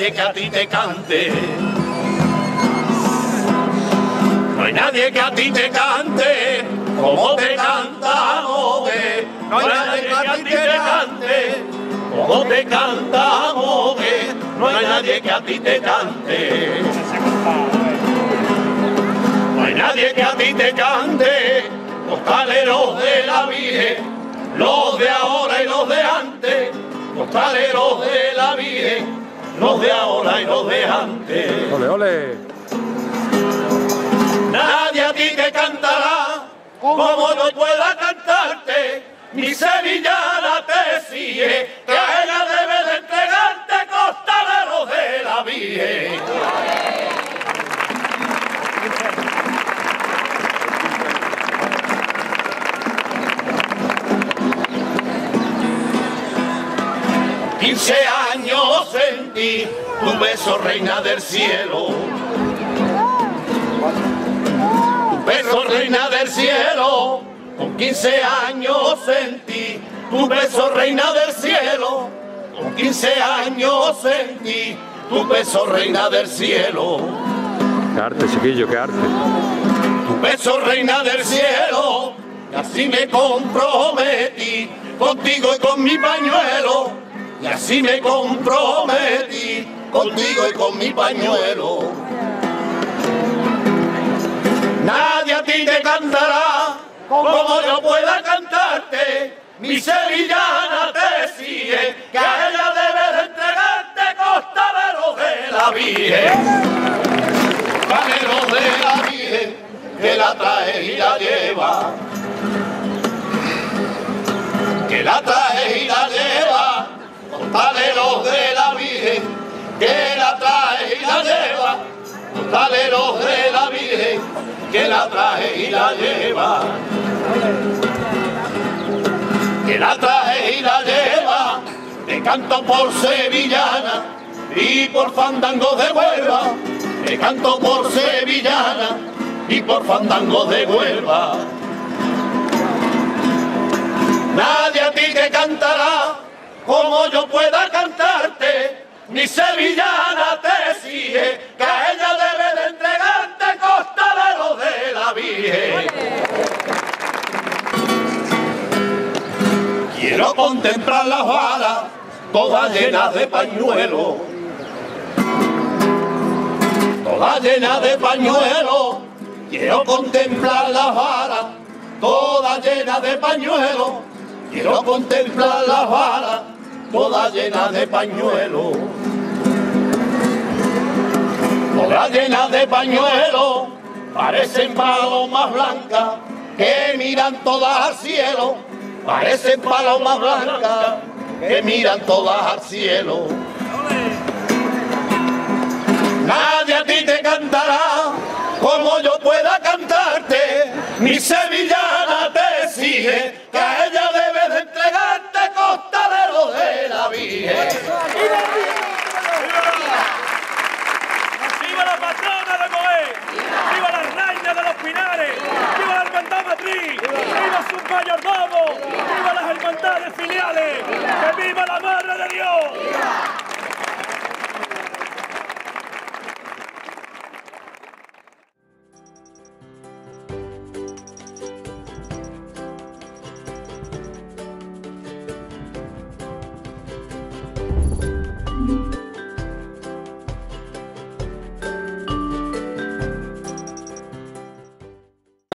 nadie que a ti te cante. No hay nadie que a ti te cante como te cantamos. No hay nadie que a ti te cante como te cantamos. No hay nadie que a ti te cante. No hay nadie que a ti te cante. Los caleros de la Virgen, los de ahora y los de antes. Los caleros de la Virgen, los de ahora y los de antes. ¡Ole, ole! Nadie a ti te cantará como yo pueda cantarte. Mi sevillana te sigue, que a ella debe de entregarte costaleros de la Virgen. Con 15 años sentí tu beso, reina del cielo. Tu beso, reina del cielo. Con 15 años sentí tu beso, reina del cielo. Con 15 años sentí tu beso, reina del cielo. ¡Qué arte, chiquillo, qué arte! Tu beso, reina del cielo. Y así me comprometí contigo y con mi pañuelo. Y así me comprometí contigo y con mi pañuelo. Nadie a ti te cantará como yo pueda cantarte. Mi sevillana te sigue, que a ella debe de entregarte costaleros de la Virgen. Costaleros de la Virgen, que la trae y la lleva. Que la trae y la lleva. Costaleros de la Virgen, que la trae y la lleva. Costaleros de la Virgen, que la trae y la lleva. Que la trae y la lleva. Te canto por sevillana y por fandango de Huelva. Te canto por sevillana y por fandango de Huelva. Nadie a ti te cantará como yo pueda cantarte. Mi sevillana te sigue, que a ella debe de entregarte costaleros de la Virgen. Quiero contemplar las balas, todas llenas de pañuelos. Todas llenas de pañuelos. Quiero contemplar las balas, todas llenas de pañuelos. Quiero contemplar las balas, todas llenas de pañuelos. Todas llenas de pañuelos, parecen palomas blancas que miran todas al cielo. Parecen palomas blancas que miran todas al cielo. Nadie a ti te cantará como yo pueda cantarte. Mi sevillana te sigue, que a ella debe de entregarte costaleros de la Virgen. ¡Viva la patrona de Moé! ¡Viva la reina de los Pinares! ¡Viva la hermandad matriz! ¡Viva sus mayordomos! ¡Viva las hermandades filiales! ¡Que viva la Madre de Dios!